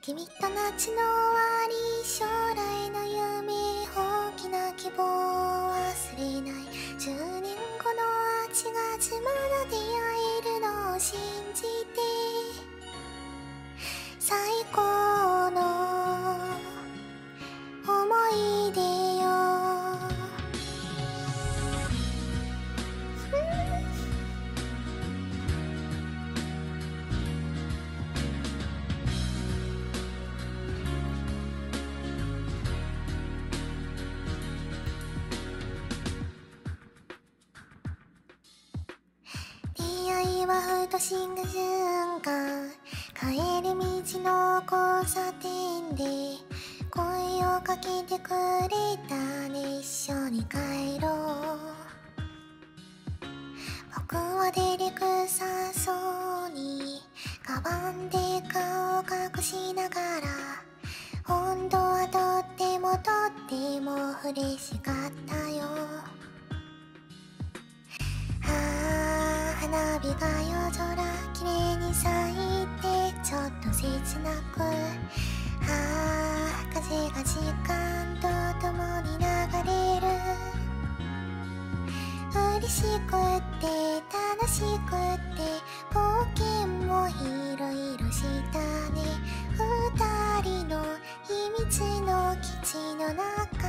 君と夏の終わり、将来の夢、大きな希望を忘れない。10年後の8月まだ出会えるのを信じて、最高の思い出よ。出会いはふとした瞬間、帰り道の交差点で声をかけてくれたね。一緒に帰ろう。僕は照れくさそうにカバンで顔を隠しながら、本当はとっても嬉しかったよ。花火が夜空きれいに咲いて、ちょっと切なく、風が時間とともに流れる。嬉しくって楽しくって冒険もいろいろしたね。二人の秘密の基地の中、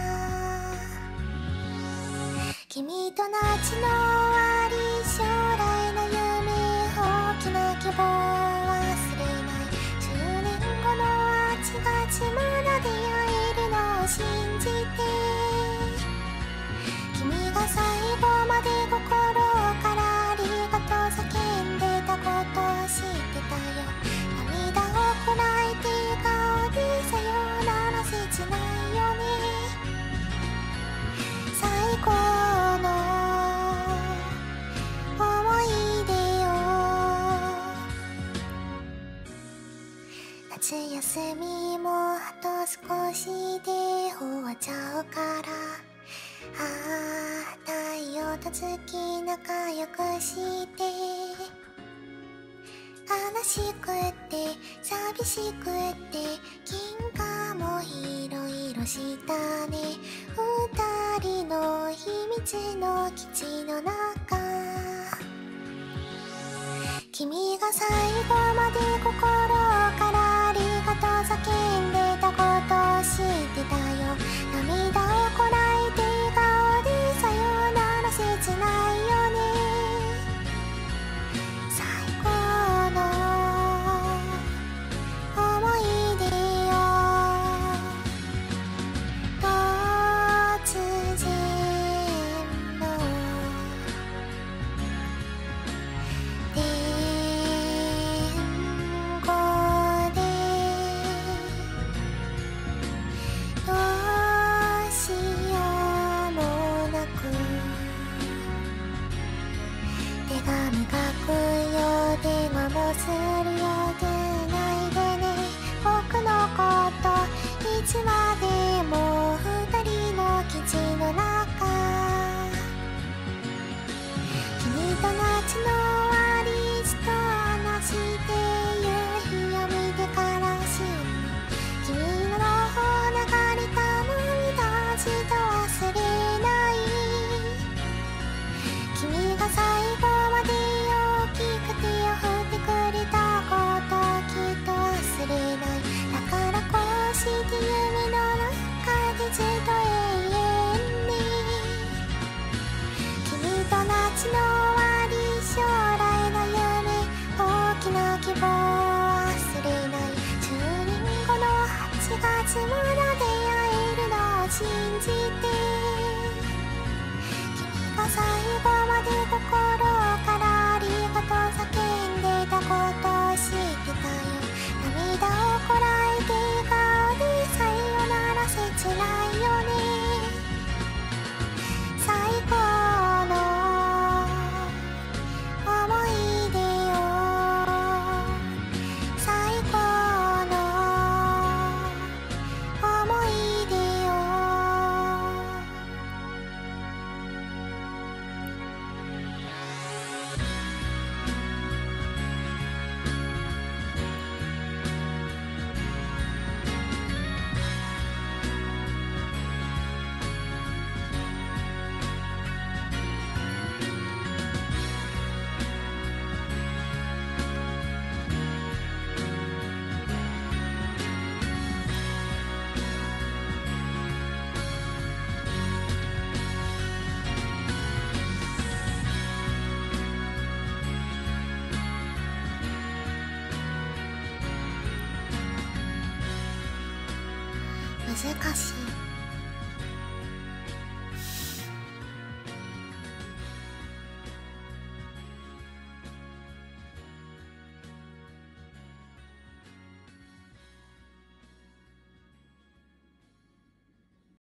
君と夏の終わり、将来の夢、大きな希望を忘れない。10年後の8月まだ出会えるのを信じて、君が最後まで心からありがとう叫んでたことを知ってたよ。涙をこらえて笑顔でさよなら切ないよね。最高の思い出よ。夏休みもあと少しで終わっちゃうから、太陽と月仲良くして、悲しくって寂しくって喧嘩もいろいろしたね。二人の秘密の基地の中、君が最後まで心からありがとう叫んでたことを知ってたよ。涙をこらえて笑顔でさよなら切ないよね。最高の思い出よ。突然の電話難しい。